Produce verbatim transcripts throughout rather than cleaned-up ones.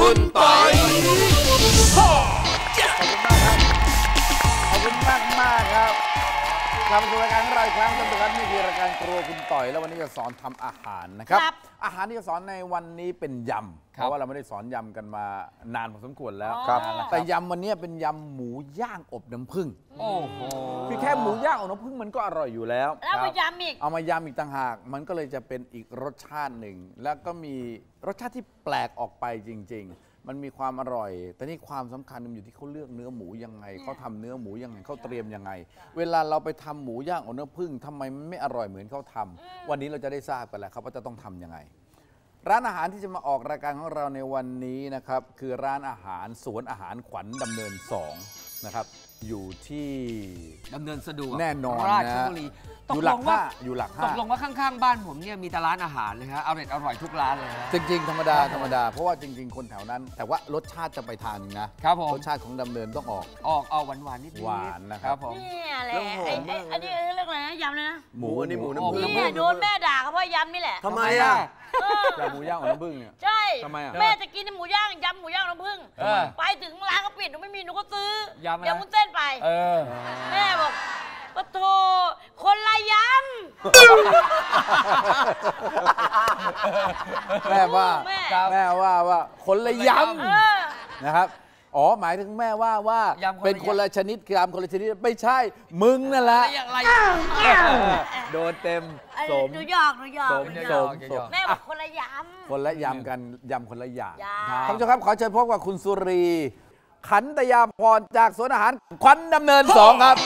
คุณปอยขอบคุณมากมากครับกลับมาสู่รายการของเราอีกครั้งท่านผู้ชมนี่คือรายการครัวคุณต่อยแล้ววันนี้จะสอนทำอาหารนะครับอาหารที่จะสอนในวันนี้เป็นยำเพราะว่าเราไม่ได้สอนยำกันมานานพอสมควรแล้วแต่ยำวันนี้เป็นยำหมูย่างอบน้ำผึ้งโอ้โหคือแค่หมูย่างอบน้ำผึ้งมันก็อร่อยอยู่แล้วแล้วมายำอีกเอามายำอีกต่างหากมันก็เลยจะเป็นอีกรสชาติหนึ่งแล้วก็มีรสชาติที่แปลกออกไปจริงๆมันมีความอร่อยแต่นี่ความสำคัญมันอยู่ที่เขาเลือกเนื้อหมูยังไงเขาทำเนื้อหมูยังไงเขาเตรียมยังไงเวลาเราไปทำหมูย่างอบน้ำผึ้งทำไมมันไม่อร่อยเหมือนเขาทำวันนี้เราจะได้ทราบกันแหละครับว่าจะต้องทำยังไงร้านอาหารที่จะมาออกรายการของเราในวันนี้นะครับคือร้านอาหารสวนอาหารขวัญดำเนินสองนะครับอยู่ที่ดำเนินสะดวกแน่นอนราชนะบุรีอยู่หลักห้าอยู่หลักห้าตกลงว่าข้างๆบ้านผมเนี่ยมีแต่ร้านอาหารเลยฮะอร่อยอร่อยทุกร้านเลยจริงๆธรรมดาธรรมดาเพราะว่าจริงๆคนแถวนั้นแต่ว่ารสชาติจะไปทางนึงนะครับผมรสชาติของดำเนินต้องออกออกเอาหวานหวานนิดหวานนะครับผมนี่แหละไอ้อันนี้เรื่องอะไรนะยำนะหมูอันนี้หมูน้ำผึ้งนี่โดนแม่ด่าเขาเพราะยำนี่แหละทำไมอ่ะยำหมูย่างน้ำผึ้งเนี่ยใช่ทำไมอ่ะแม่จะกินหมูย่างยำหมูย่างน้ำผึ้งไปถึงร้านเขาปิดหนูไม่มีหนูก็ซื้อยำวุ้นเส้นไปแม่บอกปะโถคนละยำแม่ว่าแม่ว่าว่าคนละยำนะครับอ๋อหมายถึงแม่ว่าว่าเป็นคนละชนิดยำคนละชนิดไม่ใช่มึงนั่นแหละโดนเต็มสมหนูหยอกหนูหยอกสมแม่บอกคนละยำคนละยำกันยำคนละอย่างท่านผู้ชมครับขอเชิญพบกับคุณสุรีขันตยาพรจากสวนอาหารขวัญดำเนินสองครับ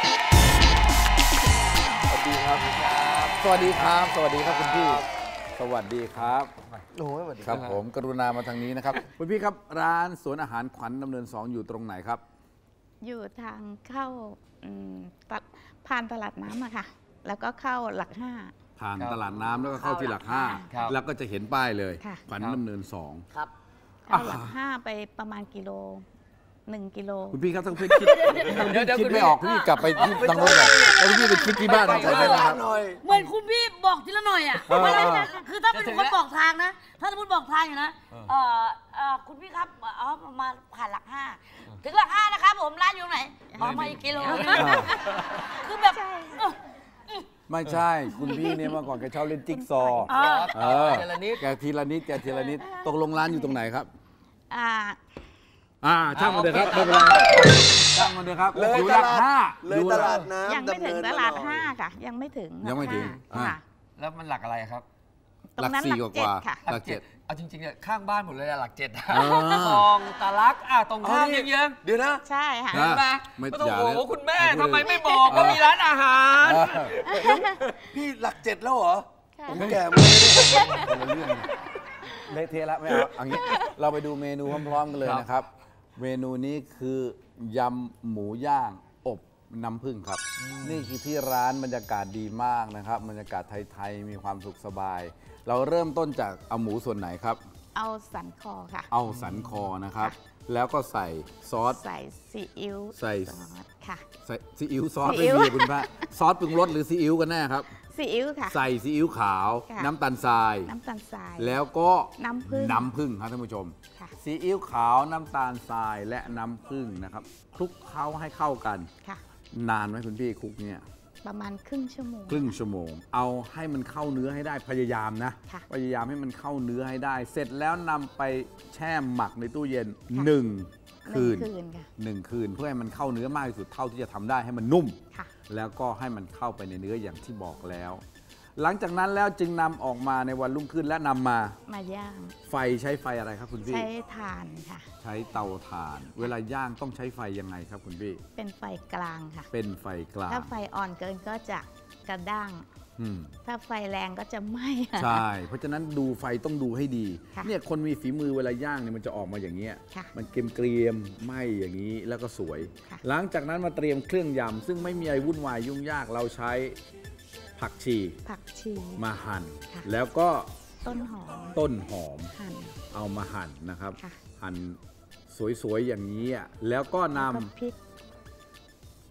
สวัสดีครับสวัสดีครับคุณพี่สวัสดีครับโอ้ยสวัสดีครับผมกรุณามาทางนี้นะครับคุณพี่ครับร้านสวนอาหารขวัญดำเนินสองอยู่ตรงไหนครับอยู่ทางเข้าผ่านตลาดน้ำอะค่ะแล้วก็เข้าหลักห้าผ่านตลาดน้ำแล้วก็เข้าที่หลักห้าแล้วก็จะเห็นป้ายเลยขวัญดำเนินสองครับเข้าหลักห้าไปประมาณกิโลหนึ่งกิโลคุณพี่ครับต้องคิดคิดคิดไม่ออกคุณพี่กลับไปที่ตังโน้นก่อนแล้วคุณพี่ไปคิดที่บ้านใส่ได้ไหมครับเหมือนคุณพี่บอกทีละหน่อยอ่ะคือถ้าเป็นคนบอกทางนะถ้าสมมติบอกทางอยู่นะเออคุณพี่ครับเอามาผ่านหลักห้าถึงหลักห้านะครับผมร้านอยู่ไหนออกมาอีกกิโลคือแบบไม่ใช่คุณพี่เนี่ยเมื่อก่อนแกชอบเล่นจิ๊กซอว์เออแกทีละนิดแกทีละนิดตกลงร้านอยู่ตรงไหนครับอ่าอ่าช่างมันเลยครับไม่เป็นไรช่างมันเลยครับอยู่หลักห้าเลยตลาดน้ำยังไม่ถึงตลาดห้าค่ะยังไม่ถึงยังไม่ถึงค่ะแล้วมันหลักอะไรครับตรงนั้นหลักเจ็ดค่ะหลักเจ็ดเอาจริงๆเนี่ยข้างบ้านหมดเลยหลักเจ็ดตองตาลักอ่ะตรงข้ามเยื้องเดี๋ยวนะใช่ค่ะเห็นไหมไม่ต้องโอ้โหคุณแม่ทำไมไม่บอกว่ามีร้านอาหารพี่หลักเจ็ดแล้วเหรอผมแก่มาเรื่องเละเทะแล้วไม่เอาอย่างนี้เราไปดูเมนูพร้อมๆกันเลยนะครับเมนูนี้คือยำหมูย่างอบน้ำผึ้งครับนี่คือที่ร้านบรรยากาศดีมากนะครับบรรยากาศไทยๆมีความสุขสบายเราเริ่มต้นจากเอาหมูส่วนไหนครับเอาสันคอค่ะเอาสันคอนะครับแล้วก็ใส่ซอสใส่ซีอิ๊วใส่ค่ะใส่ซีอิ๊วซอสไม่มีคุณป้าซอสปรุงรสหรือซีอิ๊วกันแน่ครับซีอิ๊วค่ะใส่ซีอิ๊วขาวน้ำตาลทรายน้ำตาลทรายแล้วก็น้ำผึ้งน้ำผึ้งครับท่านผู้ชมซีอิ๊วขาวน้ำตาลทรายและน้ำผึ้งนะครับคลุกเคล้าให้เข้ากันนานไหมคุณพี่คลุกเนี่ยประมาณครึ่งชั่วโมงครึ่งชั่วโมงเอาให้มันเข้าเนื้อให้ได้พยายามนะพยายามให้มันเข้าเนื้อให้ได้เสร็จแล้วนำไปแช่หมักในตู้เย็นหนึ่งคืนหนึ่งคืนเพื่อให้มันเข้าเนื้อมากที่สุดเท่าที่จะทำได้ให้มันนุ่มแล้วก็ให้มันเข้าไปในเนื้ออย่างที่บอกแล้วหลังจากนั้นแล้วจึงนำออกมาในวันรุ่งขึ้นและนำมามาย่างไฟใช้ไฟอะไรครับคุณพี่ใช้ถ่านค่ะใช้เตาถ่านเวลาย่างต้องใช้ไฟยังไงครับคุณพี่เป็นไฟกลางค่ะเป็นไฟกลางถ้าไฟอ่อนเกินก็จะกระด้างถ้าไฟแรงก็จะไหม้ใช่เพราะฉะนั้นดูไฟต้องดูให้ดีเนี่ยคนมีฝีมือเวลาย่างเนี่ยมันจะออกมาอย่างเงี้ยมันเกรียมๆไหม้อย่างนี้แล้วก็สวยหลังจากนั้นมาเตรียมเครื่องยำซึ่งไม่มีอะไรวุ่นวายยุ่งยากเราใช้ผักชีผักชีมาหั่นแล้วก็ต้นหอมต้นหอมหั่นเอามาหั่นนะครับหั่นสวยๆอย่างนี้แล้วก็นำพริกพ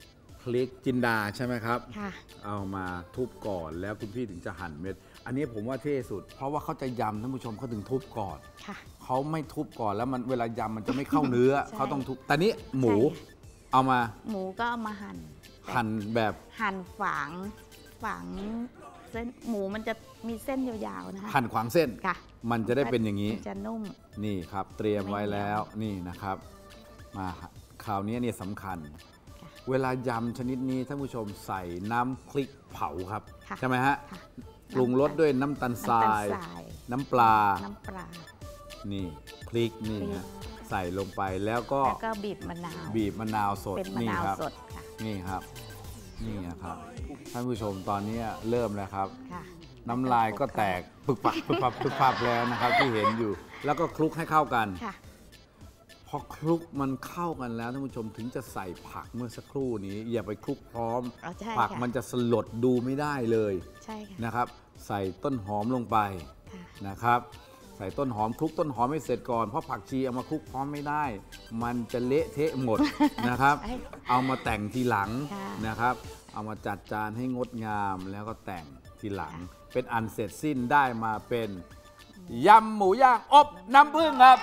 ลิกจินดาใช่ไหมครับค่ะเอามาทุบก่อนแล้วคุณพี่ถึงจะหั่นเม็ดอันนี้ผมว่าเท่สุด เพราะว่าเขาจะยำท่านผู้ชมเขาถึงทุบก่อนค่ะเขาไม่ทุบก่อนแล้วมันเวลายำมันจะไม่เข้าเนื้อใช่เขาต้องทุบแต่นี้หมูใช่เอามาหมูก็เอามาหั่นหั่นแบบหั่นฝางฝางเส้นหมูมันจะมีเส้นยาวๆนะคะหั่นขวางเส้นค่ะมันจะได้เป็นอย่างนี้มันจะนุ่มนี่ครับ เตรียมไว้ไม่เหนียวแล้วนี่นะครับ มาคราวนี้เนี่ยสำคัญค่ะเวลายำชนิดนี้ท่านผู้ชมใส่น้ำพริกเผาครับค่ะใช่ไหมฮะค่ะปรุงรสด้วยน้ำตาลทรายน้ำตาลทรายน้ำปลาน้ำปลานี่พริกนี่พริกฮะใส่ลงไปแล้วก็แล้วก็บีบมะนาวบีบมะนาวสดเป็นมะนี่นาวครับสดค่ะนี่ครับ นี่นะครับท่านผู้ชมตอนนี้เริ่มแล้วครับค่ะน้ำลายก็แตกปึกปักปึกปักปึกปักแล้วนะครับ ที่เห็นอยู่ แล้วก็คลุกให้เข้ากันค่ะพอคลุกมันเข้ากันแล้วท่านผู้ชมถึงจะใส่ผักเมื่อสักครู่นี้ อย่าไปคลุกพร้อมอ๋อใช่ผักค่ะมันจะสลดดูไม่ได้เลยใช่ค่ะนะครับ ใส่ต้นหอมลงไปค่ะนะครับ ใส่ต้นหอมคลุกต้นหอมให้เสร็จก่อนเพราะผักชีเอามาคลุกพร้อมไม่ได้ มันจะเละเทะหมด นะครับใช่เอามาแต่งทีหลังค่ะนะครับ เอามาจัดจานให้งดงามแล้วก็แต่งทีหลัง เป็นอันเสร็จสิ้นได้มาเป็นยำหมูย่างอบน้ำผึ้งครับ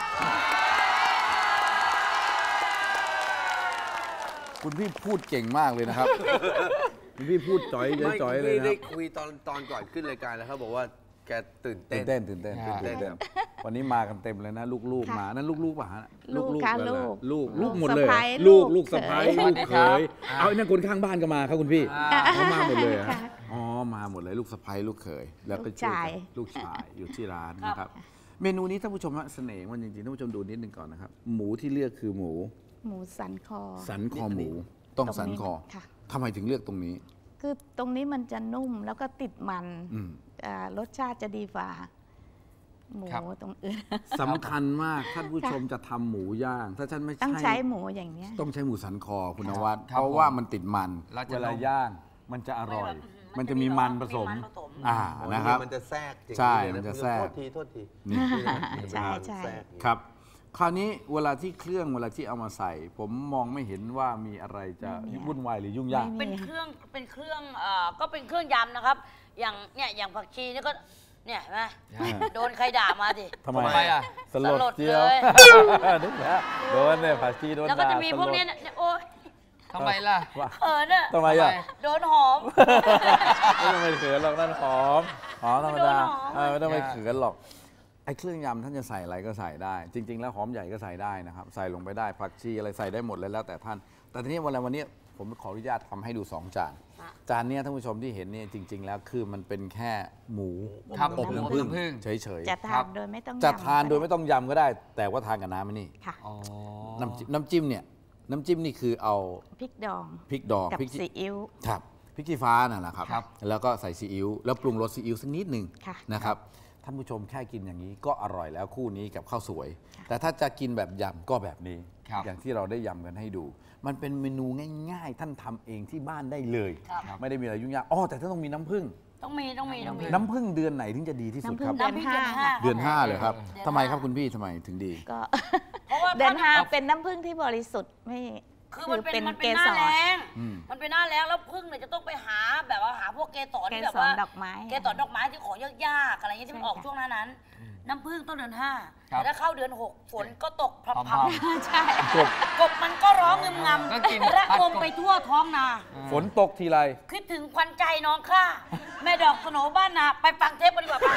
คุณพี่พูดเก่งมากเลยนะครับ คุณพี่พูดจ่อยไม่จ่อยๆเลยพี่นะคได้รับคุยตอนตอนก่อนขึ้นรายการแล้วเขาบอกว่าแกตื่นเต้ตื่นนเต้นตื่นเต้นตื่นเต้นตื่นเต้นวันนี้มากันเต็มเลยนะ ลูกๆค่ะมานั่นลูกๆป่ะฮะลูกค่ะเหรอลูกลูกลูกหมดลูกเลยเหรอสะใภ้ลูกลูลูกกสะพ้ายเขยลูกเขยอ่าเอาไอ้นั่นคนข้างบ้านก็มาครับคุณพี่อ่าเขามาหมดเลยเหรอค่ะอ๋อมาหมดเลยลูกสะพ้ายลูกเขยแล้วก็ลูกช่วยชายกันลูกชายอยู่ที่ร้านนะครับ เมนูนี้ท่านผู้ชมฮะเสน่ห์มันจริงๆท่านผู้ชมดูนิดนึงก่อนนะครับ หมูที่เลือกคือหมูหมูสันคอสันคอหมู ต้องสันคอค่ะทำไมถึงเลือกตรงนี้คือตรงนี้มันจะนุ่มแล้วก็ติดมันอืมอ่ารสชาติจะดีกว่า หมูครับตรงอื่นสำคัญมากท่านผู้ชมจะทำหมูย่าง ถ้าฉันไม่ต้องใช่ใช้หมูอย่างเนี้ยต้องใช้หมูสันคอคุณนวัดครับเพราะว่าผมมันติดมันแล้วจะเวลานุ่มย่างมันจะอร่อยมัมันนจะจะมีมีมันผสมมีมันผสมอ่าโอ้ยนะครับมันจะแทรกอย่างใช่เลยมันจะแทรกโทษทีโทษทีนี่ใช่ใช่แทรกอย่างนี้ครับ คราวนี้เวลาที่เครื่องเวลาที่เอามาใส่ ผมมองไม่เห็นว่ามีอะไรจะไม่มีวุ่นวายหรือยุ่งยากไม่มีเป็นเครื่องเป็นเครื่องเอ่อก็เป็นเครื่องยำนะครับ อย่างเนี่ยอย่างผักชีนี่ก็เนี่ยเห็นไหมอ่าโดนใครด่ามาดิทำไมทำไมอ่ะสลดสลดเจียวเลยนึกแล้วโดนเนี่ยผัดชีโดนแล้วก็จะด่ามีสลดพวกเนี้ยเนี่ยโอ้ยทำไมล่ะว่าเขินอะทำไมอ่ะโดนหอมไม่ต้องไปเขินหรอกนั่นหอมหอมธรรมดาไม่โดนหอมเออไม่ต้องไปเขินหรอกไอ้เครื่องยำท่านจะใส่อะไรก็ใส่ได้ จริง ๆ แล้วหอมใหญ่ก็ใส่ได้นะครับใส่ลงไปได้ผักชีอะไรใส่ได้หมดเลยแล้วแต่ท่าน แต่ทีนี้วันวันนี้ผมขออนุญาตทำให้ดูสองจานจานเนี้ยท่านผู้ชมที่เห็นเนี่ยจริง ๆ แล้วคือมันเป็นแค่หมูครับอบน้ำผึ้งอบน้ำผึ้งเฉยจะครัทานบโดยไม่ต้องๆจะยำทานโดยก็ไม่ต้องยำก็ได้ แต่ว่าทานกับน้ำมันนี่ค่ะอ๋อน้ำจิ้มน้ำจิ้มเนี่ยน้ำจิ้มนี่คือเอาพริกดองพริกดองกับพริกซีอิ๊วครับพริกชี้ฟ้านั่นแหละครับครับแล้วก็ใส่ซีอิ๊วแล้วปรุงรสซีอิ๊วสักนิดหนึ่งค่ะนะครับท่านผู้ชมแค่กินอย่างนี้ก็อร่อยแล้วคู่นี้กับข้าวสวย แต่ถ้าจะกินแบบยำก็แบบนี้ครับอย่างที่เราได้ยำกันให้ดู มันเป็นเมนูง่ายๆ ท่านทำเองที่บ้านได้เลยครับไม่ได้มีอะไรยุ่งยากอ๋อแต่ถ้าต้องมีน้ำผึ้งต้องมีต้องมีต้องมีน้ำผึ้งเดือนไหนถึงจะดีที่สุดน้ำผึ้คงรับเดือนห้าน้ำพริกค่ะเดือนห้าเลยครับเดือนทำไมห้าครับคุณพี่ทำไมถึงดีก็เพราะว่าเดือนห้าถ้าเป็นน้ำผึ้งที่บริสุทธิ์ไม่คือมันเป็นมันเกเป็นหน้าสรแรงอืมมันเป็นหน้าแรงแล้วพึ่งเนี่ยจะต้องไปหาแบบว่าหาพวกเกสรเกที่แบบสรว่าดอกไม้เกสรดอกไม้ที่ของยากๆอะไรเงี้ยที่มันใช่ออกค่ะช่วงหน้านั้น น้ำผึ้งต้องเดือนห้าครับแต่ถ้าเข้าเดือนหกฝนก็ตกพรพร้ำอมใช่กบๆกบมันก็ร้องงึมงก็กินำระงมไปทั่วท้องนาฝนตกทีไรคิดถึงควันใจน้องข้าแม่ดอกสโหนบ้านนาไปฟังเทปกันดีกว่าป่ะ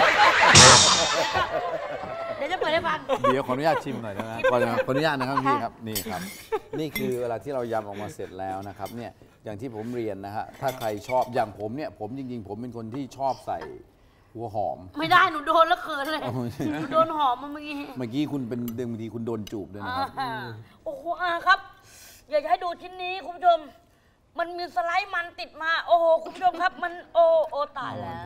เดี๋ยวจะเปิดให้ฟังเดี๋ยวขออนุญาตชิมหน่อยได้ไหมขอขออนุญาตนะครับพี่ครับนี่ครับ นี่คือเวลาที่เรายำออกมาเสร็จแล้วนะครับเนี่ยอย่างที่ผมเรียนนะฮะถ้าใครชอบอย่างผมเนี่ยผมจริงๆ ผมเป็นคนที่ชอบใส่หัวหอมไม่ได้หนูโดนแล้วเขินเลยโอ้ยหนูโดนหอมมาเมื่อกี้เมื่อกี้คุณเป็นเดิมบางทีคุณโดนจูบด้วยนะครับอ่าโอ้โหอาครับ อยากจะให้ดูชิ้นนี้คุณผู้ชม มันมีสไลด์มันติดมา โอ้โหคุณผู้ชมครับ มันโอโอตายแล้ว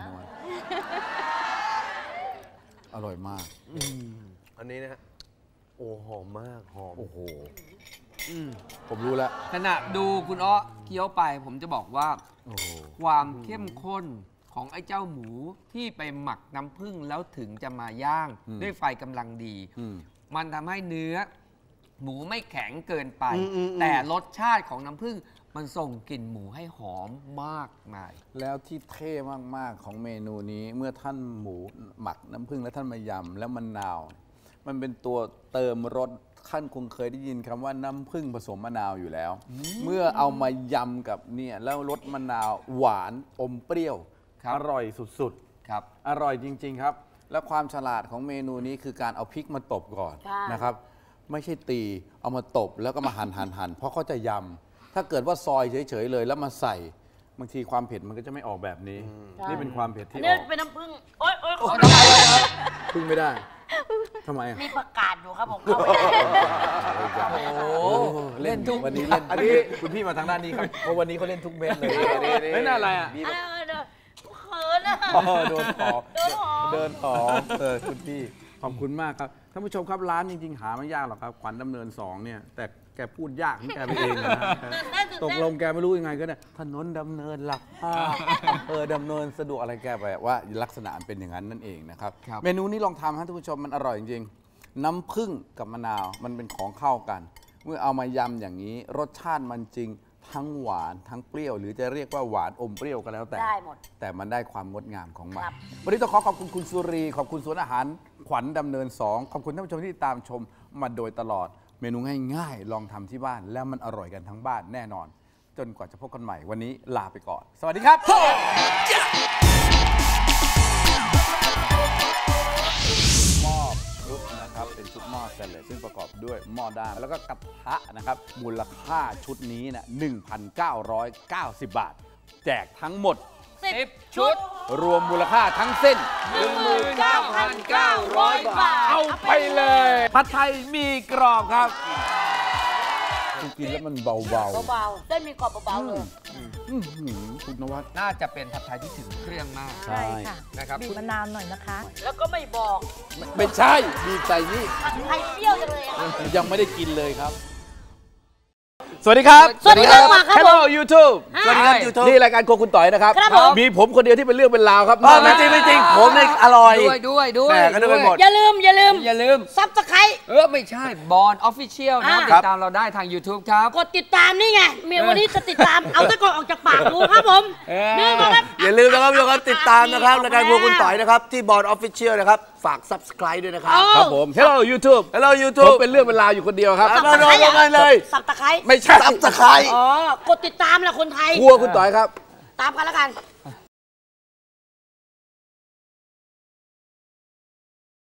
อร่อยมากอันนี้นะฮะโอ้หอมมากหอมโอ้โหอืมผมรู้แล้วขณะดูคุณอ้อเคี้ยวไป ผมจะบอกว่าโอ้โหความเข้มข้นของไอ้เจ้าหมูที่ไปหมักน้ำผึ้งแล้วถึงจะมาย่างอืมด้วยไฟกำลังดีอืมมันทำให้เนื้อ หมูไม่แข็งเกินไปอืมอืมอืมแต่รสชาติของน้ำผึ้งมันส่งกลิ่นหมูให้หอมมากมายแล้วที่เท่มากๆของเมนูนี้เมื่อท่านหมูหมักน้ำผึ้งแล้วท่านมายำแล้วมะนาว มันเป็นตัวเติมรสท่านคงเคยได้ยินคำว่าน้ำผึ้งผสมมะนาวอยู่แล้ว เมื่อเอามายำกับเนี่ยแล้วรสมะนาวหวานอมเปรี้ยวครับอร่อยสุดครับๆ อร่อยจริง ๆ ครับ และความฉลาดของเมนูนี้คือการเอาพริกมาตบก่อนใช่นะครับ ไม่ใช่ตีเอามาตบแล้วก็มาหั่นหั่นหั่นเพราะเขาจะยำถ้าเกิดว่าซอยเฉยๆเลยแล้วมาใส่บางทีความเผ็ดมันก็จะไม่ออกแบบนี้ นี่เป็นความเผ็ดอันที่นี้ออกเป็นน้ำผึ้งโอ๊ยโอ๊ยขอพึ่งไม่ได้ทำไมอ่ะมีประกาศอยู่ครับผมเข้าไม่ได้โอ้เล่นทุกวันนี้เล่นอันนี้คุณพี่มาทางด้านนี้ครับเพราะวันนี้เขาเล่นทุกเม็ดเลยไม่น่าอะไรอ่ะเออเดี๋ยวเขินอะโดนหอมโดนหอมเดินหอมเออคุณพี่ขอบคุณมากครับท่านผู้ชมครับร้านจริงๆหาไม่ยากหรอกครับขวัญดำเนินสองเนี่ยแต่แกพูดยากของแกไปเองนะตื่นเต้นตื่นตกเต้นลงแกไม่รู้ยังไงก็เนี่ยถนนดำเนินหลักห้าเออดำเนินสะดวกอะไรแกไปว่าลักษณะมันเป็นอย่างนั้นนั่นเองนะครับครับเมนูนี้ลองทำฮะท่านผู้ชมมันอร่อยจริงๆน้ำผึ้งกับมะนาวมันเป็นของเข้ากัน เมื่อเอามายำอย่างนี้ รสชาติมันจริงทั้งหวานทั้งเปรี้ยว หรือจะเรียกว่าหวานอมเปรี้ยวก็แล้วแต่ได้หมดแต่มันได้ความงดงามของมันครับวันนี้ต้องขอขอบคุณคุณสุรี ขอบคุณสวนอาหารขวัญดำเนินสองขอบคุณท่านผู้ชมที่ตามชมมาโดยตลอด เมนูง่ายๆ ลองทำที่บ้านแล้วมันอร่อยกันทั้งบ้านแน่นอน จนกว่าจะพบกันใหม่วันนี้ลาไปก่อน สวัสดีครับ หม้อชุบนะครับเป็นชุดหม้อสแตนเลสซึ่งประกอบด้วยหม้อด้ามแล้วก็กระทะนะครับมูลค่าชุดนี้นะ หนึ่งพันเก้าร้อยเก้าสิบ บาท แจกทั้งหมดสิบชุดรวมมูลค่าทั้งสิ้นหนึ่งหมื่นเก้าพันเก้าร้อยบาทเอาไปเลย ผัดไทยมีกรอบครับกินแล้วมันเบาเบาๆเส้นมีกรอบเบาๆเลยๆอื้อหือคุณนวัดน่าจะเป็นผัดไทยที่ถึงเครื่องมากใช่ค่ะนะครับบีบมะนาวหน่อยนะคะแล้วก็ไม่บอกไม่ใช่ดีใจนี่ผัดไทยเปรี้ยวจังเลยอะครับยังไม่ได้กินเลยครับ สวัสดีครับสวัสดีครับมาครับ Hello YouTube สวัสดีครับ YouTube นี่รายการโครัวคุณต่อยนะครับครับผมมีผมคนเดียวที่เป็นเรื่องเป็นราวครับไม่จริงไม่จริงผมเนี่ยอร่อยด้วยด้วยด้วยแหม่ก็นึกไปหมดอย่าลืมอย่าลืมอย่าลืมซับสไครต์เออ ไม่ใช่บอลออฟฟิเชียลนะอ่าติดตามเราได้ทาง YouTube ครับกดติดตามนี่ไงเมียวันนี้จะติดตาม เอาตะกอนออกจากปากดูครับผมเออนี่มาครับอย่าลืมนะครับทุกคนติดตามนะครับรายการพวกคุณต่อยนะครับที่บอร์ดออฟฟิเชียลนะครับฝาก Subscribe ด้วยนะครับครับผม Hello YouTube Hello ผม YouTube เป็นเรื่องเป็นราวอยู่คนเดียวครับเอาโดนๆกันเลยสับตะไคร้ไม่ใช่ Subscribe อ๋อกดติดตามแหละคนไทยครัวคุณต่อยครับตามกันแล้วกัน